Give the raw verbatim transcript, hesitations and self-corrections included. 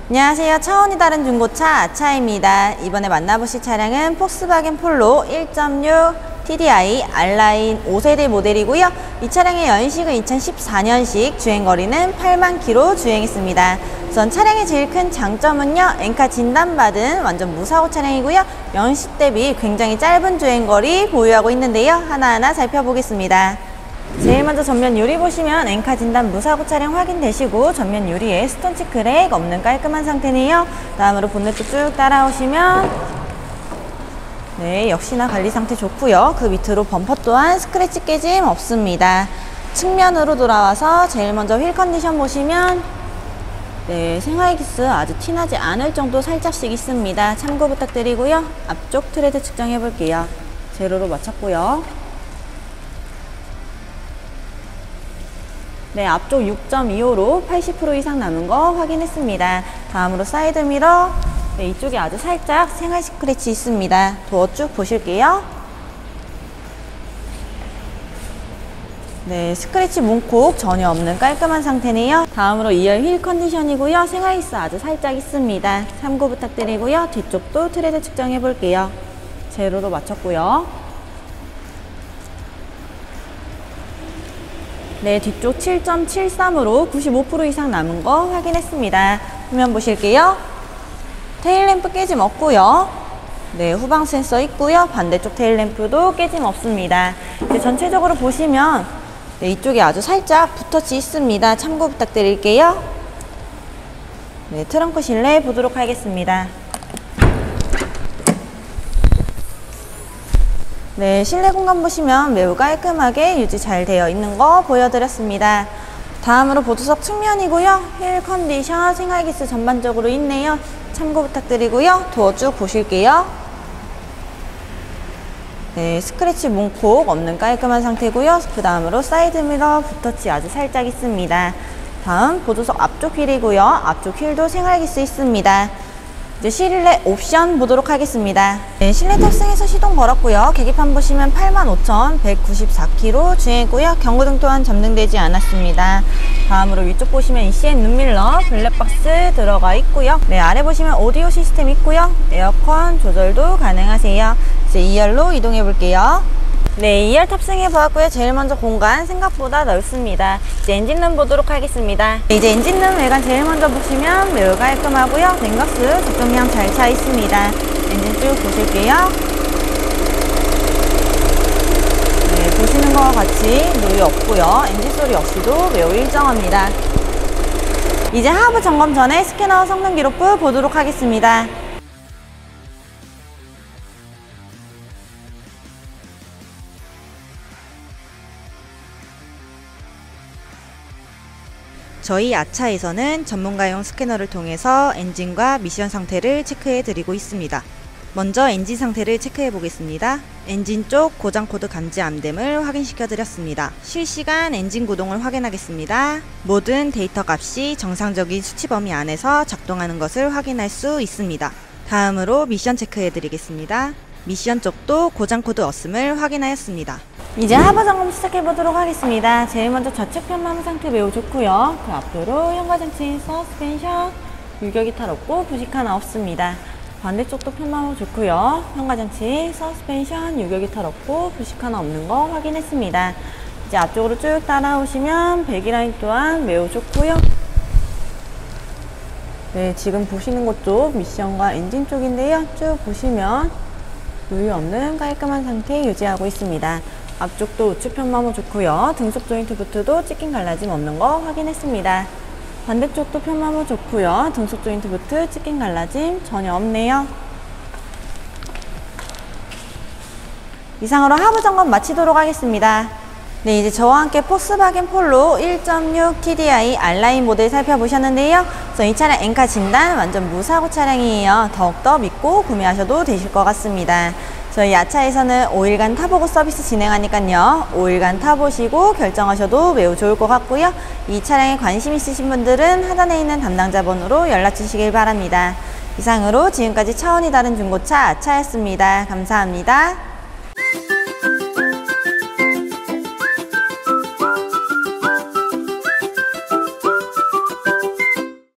안녕하세요. 차원이 다른 중고차 아차입니다. 이번에 만나보실 차량은 폭스바겐 폴로 일 점 육 티디아이 R라인 오 세대 모델이고요. 이 차량의 연식은 이천십사 년식, 주행거리는 팔만 킬로미터 주행했습니다. 우선 차량의 제일 큰 장점은요, 엔카 진단받은 완전 무사고 차량이고요. 연식 대비 굉장히 짧은 주행거리 보유하고 있는데요. 하나하나 살펴보겠습니다. 제일 먼저 전면 유리 보시면 엔카 진단 무사고 차량 확인되시고, 전면 유리에 스톤치 크랙 없는 깔끔한 상태네요. 다음으로 본네트 쭉 따라오시면 네, 역시나 관리 상태 좋고요. 그 밑으로 범퍼 또한 스크래치 깨짐 없습니다. 측면으로 돌아와서 제일 먼저 휠 컨디션 보시면 네, 생활기스 아주 티나지 않을 정도 살짝씩 있습니다. 참고 부탁드리고요. 앞쪽 트레드 측정해 볼게요. 제로로 맞췄고요. 네, 앞쪽 육 점 이오로 팔십 퍼센트 이상 남은 거 확인했습니다. 다음으로 사이드 미러. 네, 이쪽에 아주 살짝 생활 스크래치 있습니다. 도어 쭉 보실게요. 네, 스크래치 문콕 전혀 없는 깔끔한 상태네요. 다음으로 이열 휠 컨디션이고요. 생활기스 아주 살짝 있습니다. 참고 부탁드리고요. 뒤쪽도 트레드 측정해 볼게요. 제로로 맞췄고요. 네, 뒤쪽 칠 점 칠삼으로 구십오 퍼센트 이상 남은 거 확인했습니다. 후면 보실게요. 테일램프 깨짐 없고요. 네, 후방 센서 있고요. 반대쪽 테일램프도 깨짐 없습니다. 이제 전체적으로 보시면 네, 이쪽에 아주 살짝 붓터치 있습니다. 참고 부탁드릴게요. 네, 트렁크 실내 보도록 하겠습니다. 네, 실내 공간 보시면 매우 깔끔하게 유지 잘 되어 있는 거 보여드렸습니다. 다음으로 보조석 측면이고요. 휠 컨디션, 생활기스 전반적으로 있네요. 참고 부탁드리고요. 도어 쭉 보실게요. 네, 스크래치 문콕 없는 깔끔한 상태고요. 그 다음으로 사이드 미러 붓터치 아주 살짝 있습니다. 다음 보조석 앞쪽 휠이고요. 앞쪽 휠도 생활기스 있습니다. 이제 실내 옵션 보도록 하겠습니다. 네, 실내 탑승해서 시동 걸었고요. 계기판 보시면 팔만 오천백구십사 킬로미터 주행했고요. 경고등 또한 점등되지 않았습니다. 다음으로 위쪽 보시면 이씨엠 눈밀러, 블랙박스 들어가 있고요. 네, 아래 보시면 오디오 시스템 있고요. 에어컨 조절도 가능하세요. 이제 이열로 이동해 볼게요. 네, 이열 탑승해 보았고요. 제일 먼저 공간 생각보다 넓습니다. 이제 엔진룸 보도록 하겠습니다. 네, 이제 엔진룸 외관 제일 먼저 보시면 매우 깔끔하고요. 넥서스 적정량 잘 차 있습니다. 엔진 쭉 보실게요. 네, 보시는 것과 같이 노이 없고요. 엔진 소리 역시도 매우 일정합니다. 이제 하부 점검 전에 스캐너 성능 기록부 보도록 하겠습니다. 저희 아차에서는 전문가용 스캐너를 통해서 엔진과 미션 상태를 체크해 드리고 있습니다. 먼저 엔진 상태를 체크해 보겠습니다. 엔진 쪽 고장 코드 감지 암댐을 확인시켜 드렸습니다. 실시간 엔진 구동을 확인하겠습니다. 모든 데이터 값이 정상적인 수치 범위 안에서 작동하는 것을 확인할 수 있습니다. 다음으로 미션 체크해 드리겠습니다. 미션 쪽도 고장 코드 없음을 확인하였습니다. 이제 하부 점검 시작해 보도록 하겠습니다. 제일 먼저 좌측 편마모 상태 매우 좋고요. 그 앞으로 현과장치, 서스펜션, 유격 이탈 없고 부식 하나 없습니다. 반대쪽도 편마모 좋고요. 현과장치, 서스펜션, 유격 이탈 없고 부식 하나 없는 거 확인했습니다. 이제 앞쪽으로 쭉 따라오시면 배기라인 또한 매우 좋고요. 네, 지금 보시는 곳 쪽 미션과 엔진 쪽인데요. 쭉 보시면 누유 없는 깔끔한 상태 유지하고 있습니다. 앞쪽도 우측 편마모 좋고요. 등속 조인트 부트도 찍힌 갈라짐 없는 거 확인했습니다. 반대쪽도 편마모 좋고요. 등속 조인트 부트 찍힌 갈라짐 전혀 없네요. 이상으로 하부 점검 마치도록 하겠습니다. 네, 이제 저와 함께 폭스바겐 폴로 일 점 육 티디아이 R라인 모델 살펴보셨는데요. 그래서 이 차량 엔카 진단 완전 무사고 차량이에요. 더욱더 믿고 구매하셔도 되실 것 같습니다. 저희 아차에서는 오 일간 타보고 서비스 진행하니까요. 오 일간 타보시고 결정하셔도 매우 좋을 것 같고요. 이 차량에 관심 있으신 분들은 하단에 있는 담당자 번호로 연락 주시길 바랍니다. 이상으로 지금까지 차원이 다른 중고차 아차였습니다. 감사합니다.